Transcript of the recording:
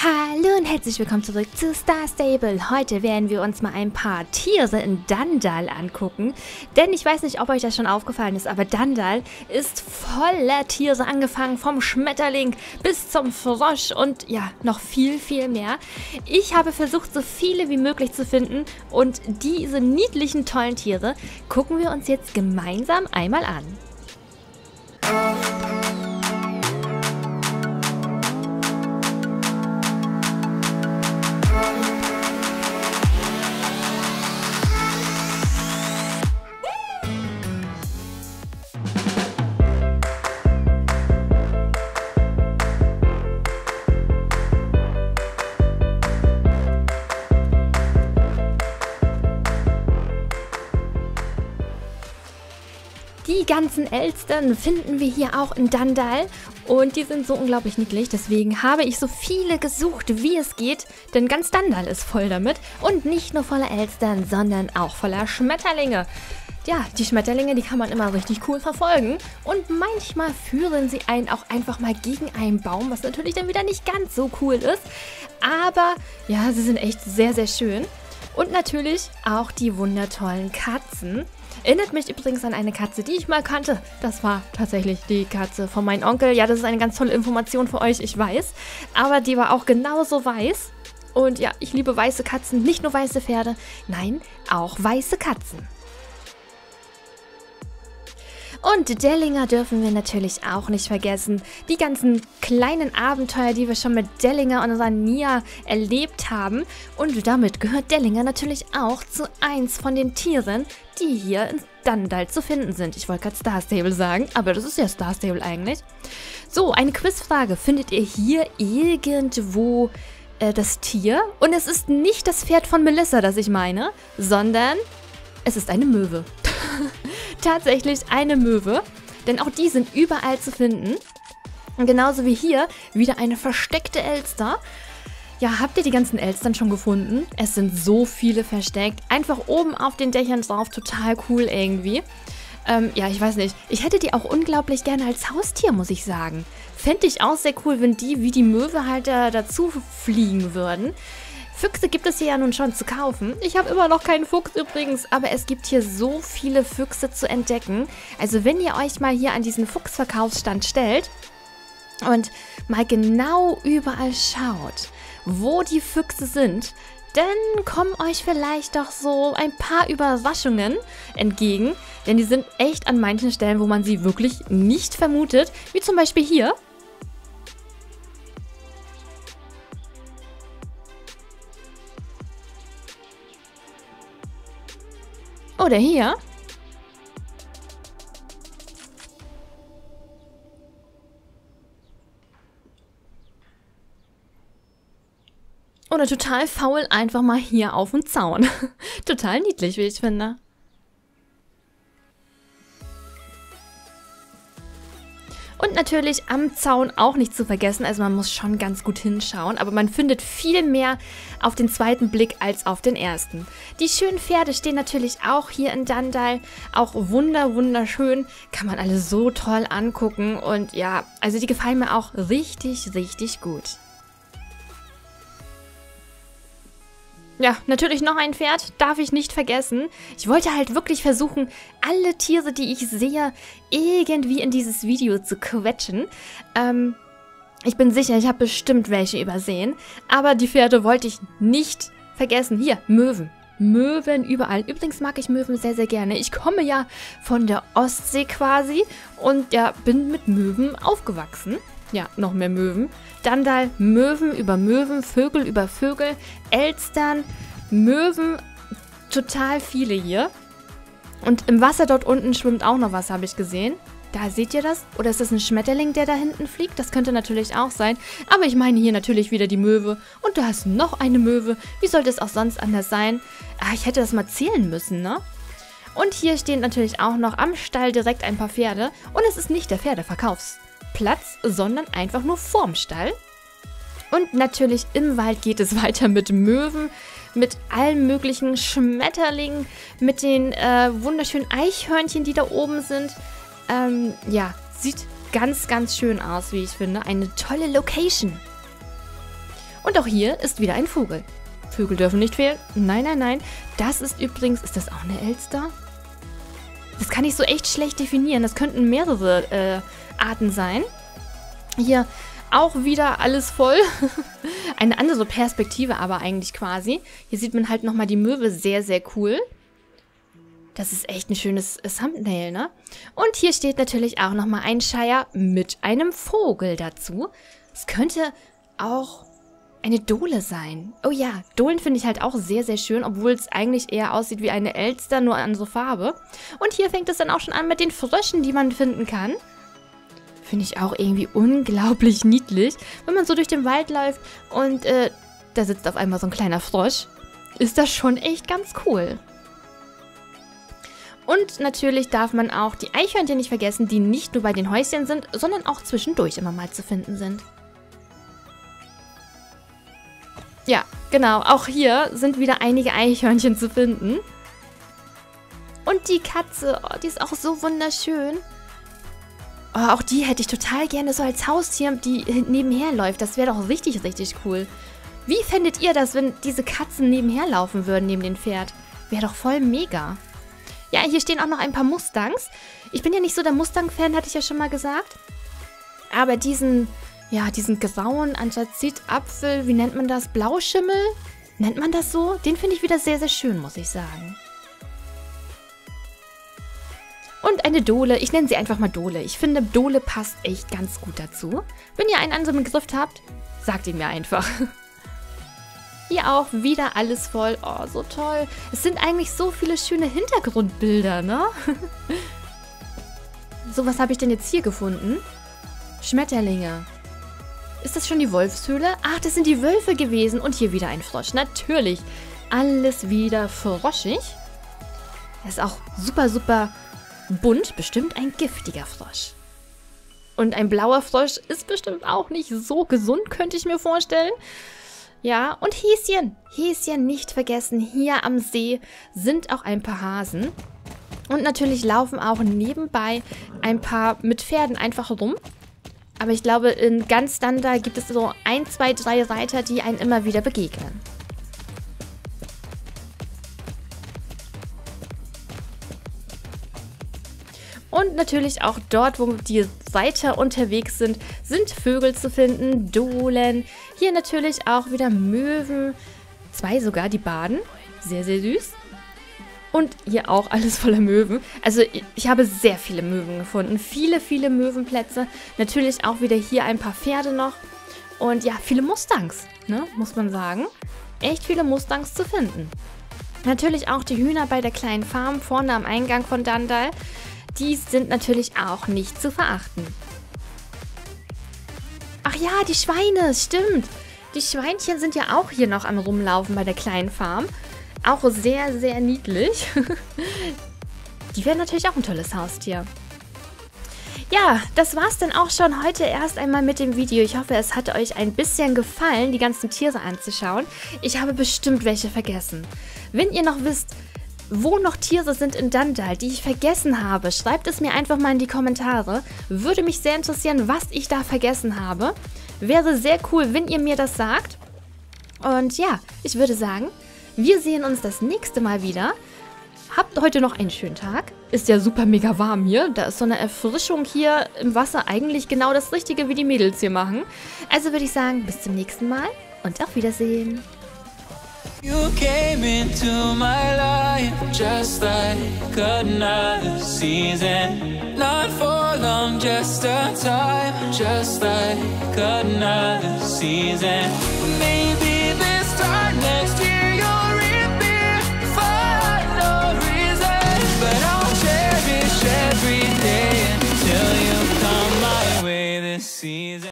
Hallo und herzlich willkommen zurück zu Star Stable. Heute werden wir uns mal ein paar Tiere in Dundalk angucken. Denn ich weiß nicht, ob euch das schon aufgefallen ist, aber Dundalk ist voller Tiere, angefangen vom Schmetterling bis zum Frosch und ja, noch viel, viel mehr. Ich habe versucht, so viele wie möglich zu finden und diese niedlichen, tollen Tiere gucken wir uns jetzt gemeinsam einmal an. Die ganzen Elstern finden wir hier auch in Dundalk und die sind so unglaublich niedlich, deswegen habe ich so viele gesucht, wie es geht, denn ganz Dundalk ist voll damit und nicht nur voller Elstern, sondern auch voller Schmetterlinge. Ja, die Schmetterlinge, die kann man immer richtig cool verfolgen und manchmal führen sie einen auch einfach mal gegen einen Baum, was natürlich dann wieder nicht ganz so cool ist, aber ja, sie sind echt sehr, sehr schön. Und natürlich auch die wundertollen Katzen. Erinnert mich übrigens an eine Katze, die ich mal kannte. Das war tatsächlich die Katze von meinem Onkel. Ja, das ist eine ganz tolle Information für euch, ich weiß. Aber die war auch genauso weiß. Und ja, ich liebe weiße Katzen. Nicht nur weiße Pferde, nein, auch weiße Katzen. Und Dellinger dürfen wir natürlich auch nicht vergessen. Die ganzen kleinen Abenteuer, die wir schon mit Dellinger und unserer Nia erlebt haben. Und damit gehört Dellinger natürlich auch zu eins von den Tieren, die hier in Dundalk zu finden sind. Ich wollte gerade Star Stable sagen, aber das ist ja Star Stable eigentlich. So, eine Quizfrage. Findet ihr hier irgendwo das Tier? Und es ist nicht das Pferd von Melissa, das ich meine, sondern es ist eine Möwe. Tatsächlich eine Möwe, denn auch die sind überall zu finden. Und genauso wie hier wieder eine versteckte Elster. Ja, habt ihr die ganzen Elstern schon gefunden? Es sind so viele versteckt. Einfach oben auf den Dächern drauf, total cool irgendwie. Ja, ich weiß nicht. Ich hätte die auch unglaublich gerne als Haustier, muss ich sagen. Fände ich auch sehr cool, wenn die wie die Möwe halt dazu fliegen würden. Füchse gibt es hier ja nun schon zu kaufen. Ich habe immer noch keinen Fuchs übrigens, aber es gibt hier so viele Füchse zu entdecken. Also wenn ihr euch mal hier an diesen Fuchsverkaufsstand stellt und mal genau überall schaut, wo die Füchse sind, dann kommen euch vielleicht doch so ein paar Überraschungen entgegen. Denn die sind echt an manchen Stellen, wo man sie wirklich nicht vermutet, wie zum Beispiel hier. Oder hier. Oder total faul einfach mal hier auf dem Zaun. Total niedlich, wie ich finde. Und natürlich am Zaun auch nicht zu vergessen, also man muss schon ganz gut hinschauen, aber man findet viel mehr auf den zweiten Blick als auf den ersten. Die schönen Pferde stehen natürlich auch hier in Dundalk, auch wunderschön, kann man alle so toll angucken und ja, also die gefallen mir auch richtig, richtig gut. Ja, natürlich noch ein Pferd, darf ich nicht vergessen. Ich wollte halt wirklich versuchen, alle Tiere, die ich sehe, irgendwie in dieses Video zu quetschen. Ich bin sicher, ich habe bestimmt welche übersehen. Aber die Pferde wollte ich nicht vergessen. Hier, Möwen. Möwen überall. Übrigens mag ich Möwen sehr, sehr gerne. Ich komme ja von der Ostsee quasi und ja, bin mit Möwen aufgewachsen. Ja, noch mehr Möwen. Dundalk, Möwen über Möwen, Vögel über Vögel, Elstern, Möwen, total viele hier. Und im Wasser dort unten schwimmt auch noch was, habe ich gesehen. Da seht ihr das? Oder ist das ein Schmetterling, der da hinten fliegt? Das könnte natürlich auch sein. Aber ich meine hier natürlich wieder die Möwe. Und da ist noch eine Möwe. Wie sollte es auch sonst anders sein? Ah, ich hätte das mal zählen müssen, ne? Und hier stehen natürlich auch noch am Stall direkt ein paar Pferde. Und es ist nicht der Pferdeverkaufsplatz, sondern einfach nur vorm Stall. Und natürlich im Wald geht es weiter mit Möwen, mit allen möglichen Schmetterlingen, mit den wunderschönen Eichhörnchen, die da oben sind. Ja, sieht ganz schön aus, wie ich finde. Eine tolle Location. Und auch hier ist wieder ein Vogel. Vögel dürfen nicht fehlen. Nein, nein, nein. Das ist übrigens, ist das auch eine Elster? Das kann ich so echt schlecht definieren. Das könnten mehrere Arten sein. Hier auch wieder alles voll. Eine andere Perspektive aber eigentlich quasi. Hier sieht man halt nochmal die Möwe sehr, sehr cool. Das ist echt ein schönes Thumbnail, ne? Und hier steht natürlich auch nochmal ein Shire mit einem Vogel dazu. Es könnte auch eine Dole sein. Oh ja, Dohlen finde ich halt auch sehr, sehr schön, obwohl es eigentlich eher aussieht wie eine Elster, nur andere Farbe. Und hier fängt es dann auch schon an mit den Fröschen, die man finden kann. Finde ich auch irgendwie unglaublich niedlich. Wenn man so durch den Wald läuft und da sitzt auf einmal so ein kleiner Frosch, ist das schon echt ganz cool. Und natürlich darf man auch die Eichhörnchen nicht vergessen, die nicht nur bei den Häuschen sind, sondern auch zwischendurch immer mal zu finden sind. Ja, genau, auch hier sind wieder einige Eichhörnchen zu finden. Und die Katze, oh, die ist auch so wunderschön. Oh, auch die hätte ich total gerne so als Haustier, die nebenher läuft. Das wäre doch richtig, richtig cool. Wie fändet ihr das, wenn diese Katzen nebenher laufen würden, neben dem Pferd? Wäre doch voll mega. Ja, hier stehen auch noch ein paar Mustangs. Ich bin ja nicht so der Mustang-Fan, hatte ich ja schon mal gesagt. Aber diesen grauen Anthrazit-Apfel, wie nennt man das? Blauschimmel? Nennt man das so? Den finde ich wieder sehr, sehr schön, muss ich sagen. Und eine Dole. Ich nenne sie einfach mal Dole. Ich finde, Dole passt echt ganz gut dazu. Wenn ihr einen anderen Begriff habt, sagt ihn mir einfach. Hier auch wieder alles voll. Oh, so toll. Es sind eigentlich so viele schöne Hintergrundbilder, ne? So, was habe ich denn jetzt hier gefunden? Schmetterlinge. Ist das schon die Wolfshöhle? Ach, das sind die Wölfe gewesen. Und hier wieder ein Frosch. Natürlich. Alles wieder froschig. Das ist auch super, super bunt. Bestimmt ein giftiger Frosch. Und ein blauer Frosch ist bestimmt auch nicht so gesund, könnte ich mir vorstellen. Ja, und Häschen. Häschen nicht vergessen. Hier am See sind auch ein paar Hasen. Und natürlich laufen auch nebenbei ein paar mit Pferden einfach rum. Aber ich glaube, in ganz Danda gibt es so 1, 2, 3 Reiter, die einen immer wieder begegnen. Und natürlich auch dort, wo die Reiter unterwegs sind, sind Vögel zu finden, Dohlen. Hier natürlich auch wieder Möwen. 2 sogar, die baden. Sehr, sehr süß. Und hier auch alles voller Möwen. Also ich habe sehr viele Möwen gefunden. Viele, viele Möwenplätze. Natürlich auch wieder hier ein paar Pferde noch. Und ja, viele Mustangs, ne, muss man sagen. Echt viele Mustangs zu finden. Natürlich auch die Hühner bei der kleinen Farm vorne am Eingang von Dandal. Die sind natürlich auch nicht zu verachten. Ach ja, die Schweine, stimmt. Die Schweinchen sind ja auch hier noch am Rumlaufen bei der kleinen Farm. Auch sehr, sehr niedlich. Die wären natürlich auch ein tolles Haustier. Ja, das war's dann auch schon heute erst einmal mit dem Video. Ich hoffe, es hat euch ein bisschen gefallen, die ganzen Tiere anzuschauen. Ich habe bestimmt welche vergessen. Wenn ihr noch wisst, wo noch Tiere sind in Dandal, die ich vergessen habe, schreibt es mir einfach mal in die Kommentare. Würde mich sehr interessieren, was ich da vergessen habe. Wäre sehr cool, wenn ihr mir das sagt. Und ja, ich würde sagen, wir sehen uns das nächste Mal wieder. Habt heute noch einen schönen Tag. Ist ja super mega warm hier. Da ist so eine Erfrischung hier im Wasser eigentlich genau das Richtige, wie die Mädels hier machen. Also würde ich sagen, bis zum nächsten Mal und auf Wiedersehen. You came into my life just like another season. Not for long, just a time, just like another season. Maybe this time next year you'll reappear for no reason. But I'll cherish every day until you come my way this season.